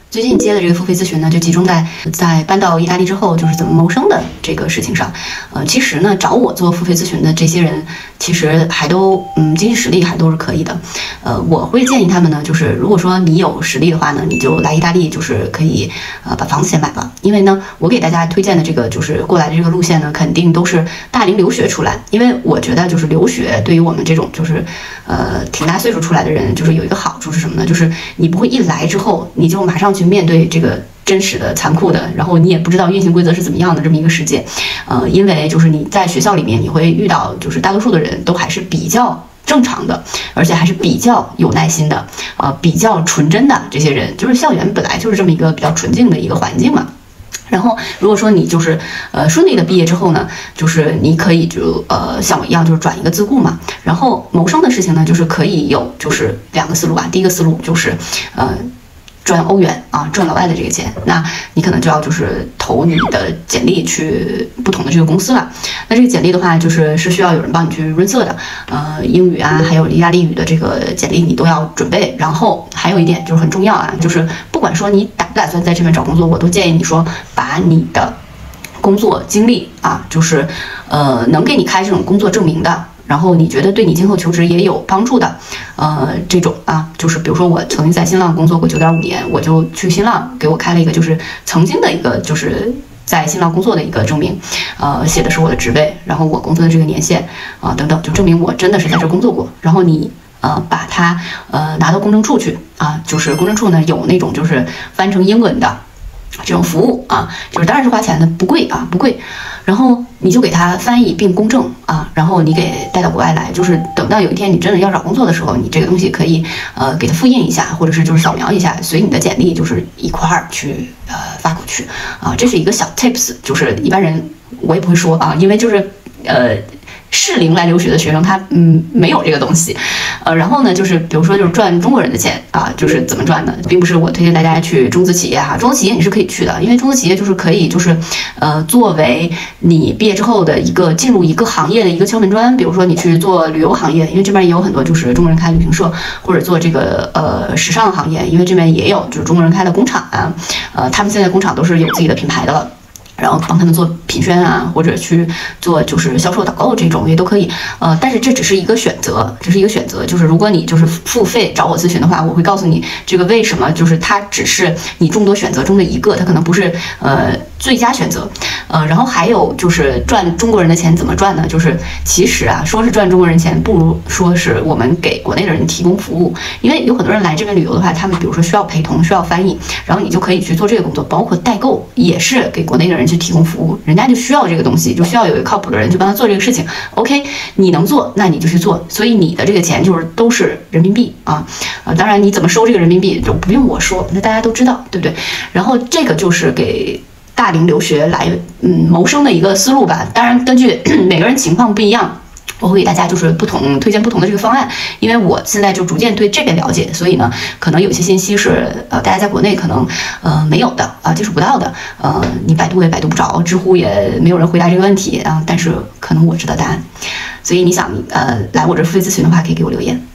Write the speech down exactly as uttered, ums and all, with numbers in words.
最近接的这个付费咨询呢，就集中在在搬到意大利之后，就是怎么谋生的这个事情上。呃，其实呢，找我做付费咨询的这些人，其实还都嗯经济实力还都是可以的。呃，我会建议他们呢，就是如果说你有实力的话呢，你就来意大利，就是可以呃把房子先买了。因为呢，我给大家推荐的这个就是过来的这个路线呢，肯定都是大龄留学出来。因为我觉得就是留学对于我们这种就是呃挺大岁数出来的人，就是有一个好处是什么呢？就是你不会一来之后你就马上去面对这个真实的、残酷的，然后你也不知道运行规则是怎么样的这么一个世界。呃，因为就是你在学校里面，你会遇到就是大多数的人都还是比较正常的，而且还是比较有耐心的，呃，比较纯真的这些人，就是校园本来就是这么一个比较纯净的一个环境嘛。然后，如果说你就是呃顺利的毕业之后呢，就是你可以就呃像我一样，就是转一个自雇嘛。然后谋生的事情呢，就是可以有就是两个思路吧。第一个思路就是呃。赚欧元啊，赚老外的这个钱，那你可能就要就是投你的简历去不同的这个公司了。那这个简历的话，就是是需要有人帮你去润色的，呃，英语啊，还有意大利语的这个简历你都要准备。然后还有一点就是很重要啊，就是不管说你打不打算在这边找工作，我都建议你说把你的工作经历啊，就是呃能给你开这种工作证明的。然后你觉得对你今后求职也有帮助的，呃，这种啊，就是比如说我曾经在新浪工作过九点五年，我就去新浪给我开了一个就是曾经的一个就是在新浪工作的一个证明，呃，写的是我的职位，然后我工作的这个年限啊、呃、等等，就证明我真的是在这工作过。然后你呃把它呃拿到公证处去啊，就是公证处呢有那种就是翻成英文的这种服务啊，就是当然是花钱的，不贵啊，不贵。然后你就给他翻译并公证啊，然后你给带到国外来，就是等到有一天你真的要找工作的时候，你这个东西可以呃给他复印一下，或者是就是扫描一下，随你的简历就是一块儿去呃发过去啊，这是一个小 tips， 就是一般人我也不会说啊，因为就是呃。适龄来留学的学生，他嗯没有这个东西，呃，然后呢，就是比如说就是赚中国人的钱啊，就是怎么赚呢？并不是我推荐大家去中资企业哈，中资企业你是可以去的，因为中资企业就是可以就是呃作为你毕业之后的一个进入一个行业的一个敲门砖，比如说你去做旅游行业，因为这边也有很多就是中国人开旅行社，或者做这个呃时尚行业，因为这边也有就是中国人开的工厂啊，呃，他们现在工厂都是有自己的品牌的了。然后帮他们做品宣啊，或者去做就是销售导购这种也都可以，呃，但是这只是一个选择，这是一个选择。就是如果你就是付费找我咨询的话，我会告诉你这个为什么，就是它只是你众多选择中的一个，它可能不是呃最佳选择。呃，然后还有就是赚中国人的钱怎么赚呢？就是其实啊，说是赚中国人钱，不如说是我们给国内的人提供服务，因为有很多人来这边旅游的话，他们比如说需要陪同，需要翻译，然后你就可以去做这个工作，包括代购也是给国内的人去提供服务，人家就需要这个东西，就需要有一个靠谱的人去帮他做这个事情。OK， 你能做，那你就去做，所以你的这个钱就是都是人民币啊，呃，当然你怎么收这个人民币就不用我说，那大家都知道，对不对？然后这个就是给大龄留学来嗯谋生的一个思路吧。当然，根据每个人情况不一样。我会给大家就是不同推荐不同的这个方案，因为我现在就逐渐对这边了解，所以呢，可能有些信息是呃大家在国内可能呃没有的啊、呃、接触不到的，呃你百度也百度不着，知乎也没有人回答这个问题啊、呃，但是可能我知道答案，所以你想呃来我这付费咨询的话，可以给我留言。